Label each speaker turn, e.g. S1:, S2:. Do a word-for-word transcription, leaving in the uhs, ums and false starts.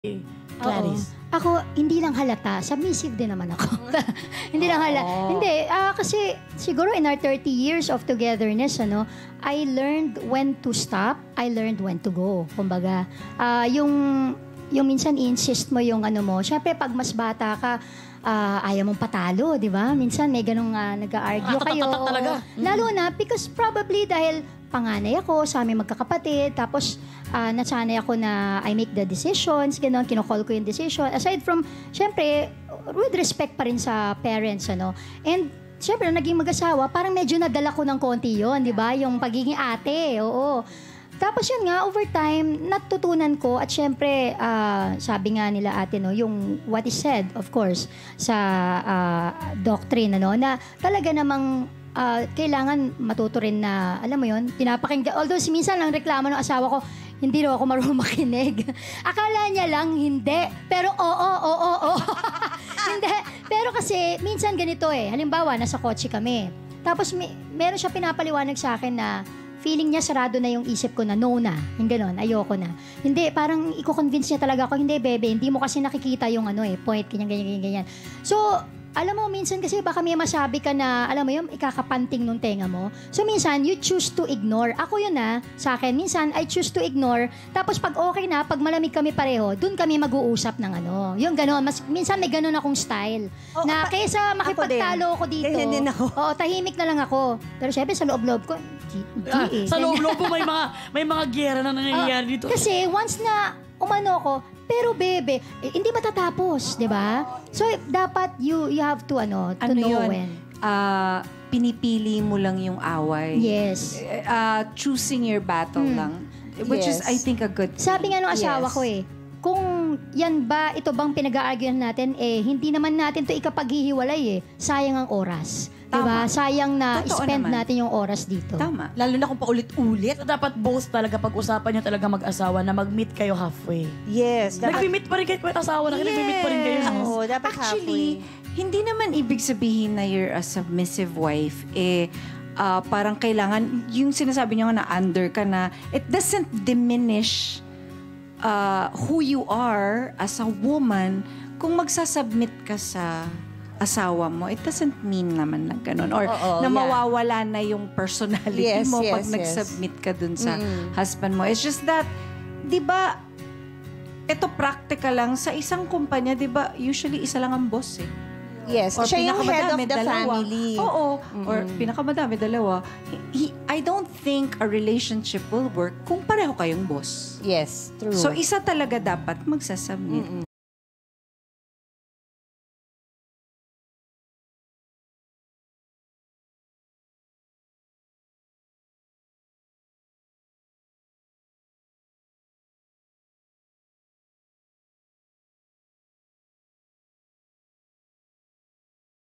S1: Clarice.
S2: Oo. Ako, hindi lang halata. Submissive din naman ako. Hindi lang halata. Hindi. ah, kasi siguro in our thirty years of togetherness, ano, I learned when to stop. I learned when to go. Kumbaga, ah, yung, yung minsan i-insist mo yung ano mo. Siyempre, pag mas bata ka, ah, ayaw mong patalo, di ba? Minsan may ganong uh, nag-argue
S1: Ah,
S2: kayo.
S1: tatatatat talaga.
S2: Lalo na because probably dahil panganay ako sa aming magkakapatid, tapos uh, nasanay ako na I make the decisions, gano'n, kinocall ko yung decision. Aside from, syempre, with respect pa rin sa parents, ano. And, syempre, naging mag-asawa, parang medyo nadala ko ng konti yon, di ba? Yung pagiging ate, oo. Tapos yun nga, over time, natutunan ko at syempre, uh, sabi nga nila ate, no, yung what is said, of course, sa uh, doctrine, ano, na talaga namang uh, kailangan matuto rin na, alam mo yun, pinapakinggan. Although, si minsan lang reklamo ng asawa ko, hindi raw ako marunong makinig. Akala niya lang, hindi. Pero oo, oo, oo, oo. Hindi. Pero kasi, minsan ganito eh. Halimbawa, nasa kotse kami. Tapos, may, meron siya pinapaliwanag sa akin na feeling niya sarado na yung isip ko na no na. Yung gano'n, ayoko na. Hindi, parang i-convince niya talaga ako, hindi, bebe, hindi mo kasi nakikita yung ano eh, point, ganyan, ganyan, ganyan, ganyan. So, alam mo, minsan kasi baka may masabi ka na, alam mo yung ikakapanting nung tenga mo. So, minsan, you choose to ignore. Ako yun na, sa akin, minsan, I choose to ignore. Tapos, pag okay na, pag malamig kami pareho, dun kami mag-uusap ng ano. Yung gano'n. Mas, minsan, may gano'n akong style.
S3: Oh,
S2: na
S3: apa,
S2: kaysa makipagtalo ko dito.
S3: Ganyan din ako.
S2: Oo, tahimik na lang ako. Pero syempre, sa loob-loob ko, hindi
S1: Ah,
S2: eh.
S1: sa loob-loob po may mga may mga giyera na nangyayari
S2: Ah,
S1: dito.
S2: Kasi once na umano ko, pero bebe, eh, hindi matatapos, di ba? So, dapat you you have to, ano, to
S3: Ano
S2: know
S3: yun?
S2: when.
S3: Ah, pinipili mo lang yung away.
S2: Yes.
S3: Ah, choosing your battle
S2: Hmm.
S3: lang. Which is,
S4: Yes.
S3: I think, a good thing.
S2: Sabi nga nung asawa
S4: Yes.
S2: ko eh, kung yan ba, ito bang pinag-aarguan natin, eh, hindi naman natin to ikapaghihiwalay eh. Sayang ang oras. Diba?
S3: Tama.
S2: Sayang na
S3: Totoo
S2: spend
S3: naman.
S2: natin yung oras dito.
S3: Tama.
S4: Lalo na kung paulit-ulit.
S1: So, dapat both talaga pag-usapan niyo talaga mag-asawa na mag-meet kayo halfway.
S4: Yes. Dapat,
S1: Nag-meet pa rin kayo, kahit asawa na kayo, nag-meet pa rin kayo. No?
S4: Oo, dapat
S3: Actually,
S4: halfway.
S3: hindi naman ibig sabihin na you're a submissive wife, eh, ah, parang kailangan, yung sinasabi niyo nga na under ka na, it doesn't diminish uh, who you are as a woman kung magsasubmit ka sa asawa mo. It doesn't mean naman na ganun. Or
S4: Oo,
S3: na
S4: yeah.
S3: mawawala na yung personality
S4: Yes,
S3: mo pag
S4: yes, yes.
S3: nag-submit ka dun sa
S4: Mm-mm.
S3: husband mo. It's just that, di ba, ito practical lang. Sa isang kumpanya, di ba, usually isa lang ang boss eh.
S4: Yes.
S3: Or
S4: Siya yung head of
S3: pinakamadami,
S4: the
S3: dalawa.
S4: family.
S3: Oo. Or
S4: Mm-mm.
S3: pinakamadami, dalawa. He- I don't think a relationship will work kung pareho kayong boss.
S4: Yes, true.
S3: So, isa talaga dapat magsasubmit.
S4: Mm-mm.